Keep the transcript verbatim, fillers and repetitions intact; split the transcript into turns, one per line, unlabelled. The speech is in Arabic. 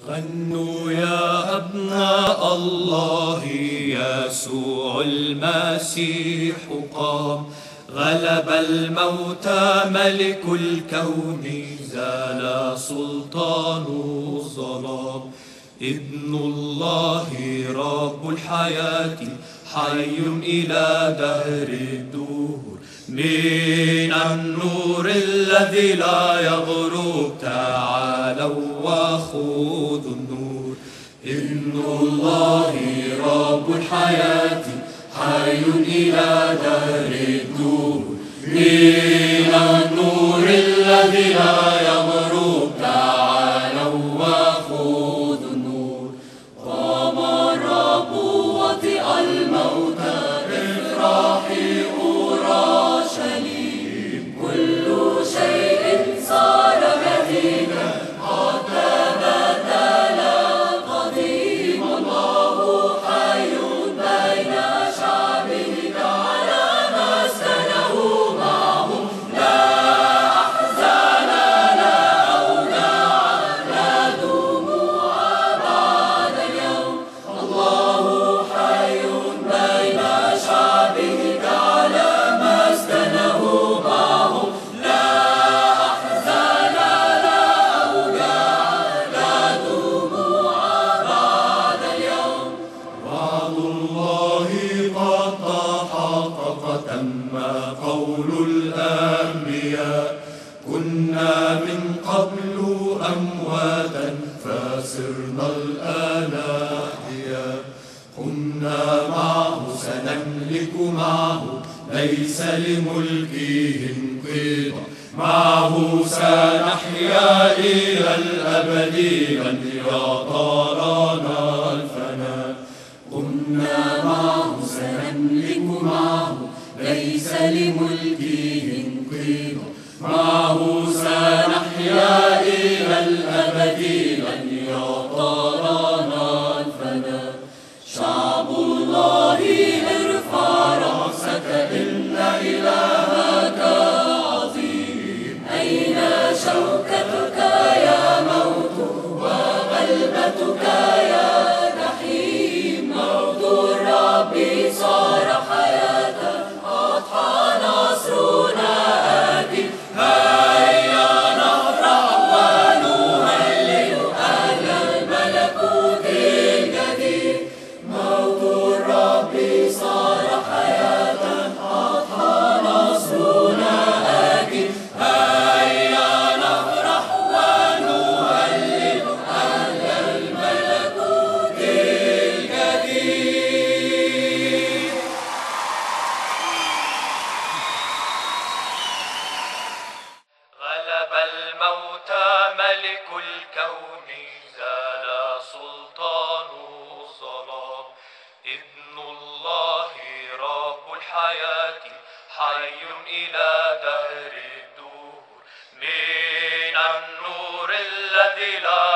غنوا يا أبناء الله، يسوع المسيح قام، غلب الموت ملك الكون، زال سلطان الظلام. ابن الله رب الحياة، حي إلى دهر الدهور، من النور الذي لا يغرب، تعالوا وخذوا النور. ابن الله رب الحياة، حي إلى دهر الدهور، من النور الذي لا يغرب، تعالوا وخذوا النور. قام الرب وطئ الموت، افرحي أورشليم، كل شيء صار جديدا، حتى بدل قديم. الله حي بين شعبه، تعالى مسكنه معهم، لا أحزان لا أوجاع لا دموع بعد اليوم. الله حي بين شعبه، تعالى مسكنه معهم، لا أحزان لا أوجاع لا دموع بعد اليوم. وعد الله قد تحقق، تم قول الأنبياء، كنا من قبل أمواتا فصرنا الآن أحياء. قمنا معه سنملك معه، ليس لملكه انقضاء، معه سنحيا إلى الأبد، لن يطالنا الفناء. قمنا معه سنملك معه، ليس لملكه انقضاء، معه سنحيا إلى الأبد، لن يطالنا الفناء. شعب الله ارفع رأسك، إن إلهك عظيم. أين شوكتك يا موت، وغلبتك يا جحيم؟ موت الرب صار حياة، أضحى نصرنا آتي. هيا نفرح ونهلل أهل الملكوت الجديد. موت الرب صار حياة، أضحى نصرنا آتي. هيا نفرح ونهلل أهل الملكوت الجديد. غلب الموت ملك الكون، زال سلطان الظلام. ابن الله رب الحياة، حي إلى دهر الدهور، من النور الذي لا